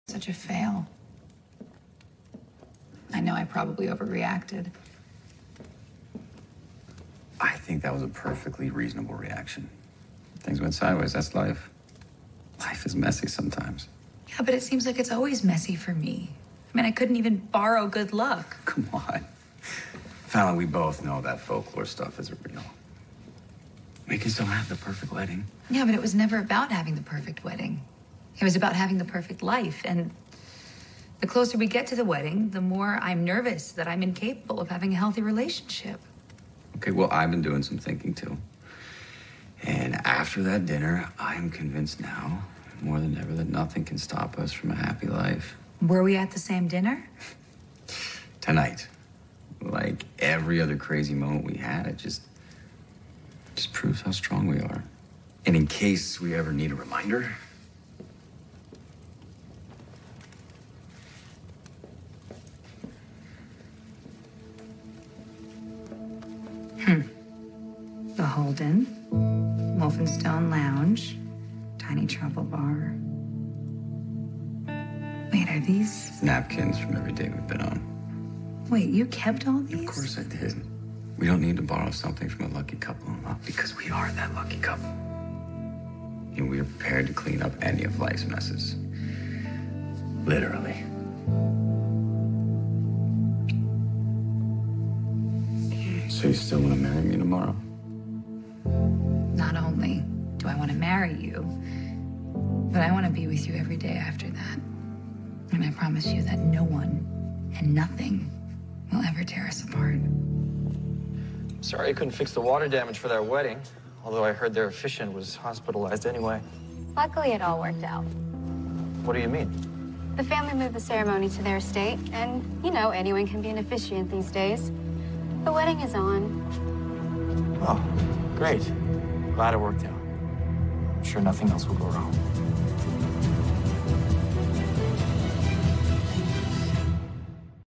Such a fail. I know I probably overreacted. I think that was a perfectly reasonable reaction. Things went sideways. That's life. Life is messy sometimes. Yeah, but it seems like it's always messy for me. I mean, I couldn't even borrow good luck. Come on. Fallon, we both know that folklore stuff isn't real. We can still have the perfect wedding. Yeah, but it was never about having the perfect wedding. It was about having the perfect life. And the closer we get to the wedding, the more I'm nervous that I'm incapable of having a healthy relationship. Okay, well, I've been doing some thinking too. And after that dinner, I'm convinced now, more than ever, that nothing can stop us from a happy life. Were we at the same dinner? Tonight. Like every other crazy moment we had, it just proves how strong we are. And in case we ever need a reminder, The Holden, Wolfenstone Lounge, Tiny Trouble Bar. Wait, are these? napkins from every date we've been on. Wait, you kept all these? Of course I did. We don't need to borrow something from a lucky couple, because we are that lucky couple. And we are prepared to clean up any of life's messes. Literally. So you still want to marry me tomorrow? Not only do I want to marry you, but I want to be with you every day after that. And I promise you that no one and nothing will ever tear us apart. Sorry I couldn't fix the water damage for their wedding, although I heard their officiant was hospitalized anyway. Luckily, it all worked out. What do you mean? The family moved the ceremony to their estate, and, you know, anyone can be an officiant these days. The wedding is on. Oh, great. Glad it worked out. I'm sure nothing else will go wrong.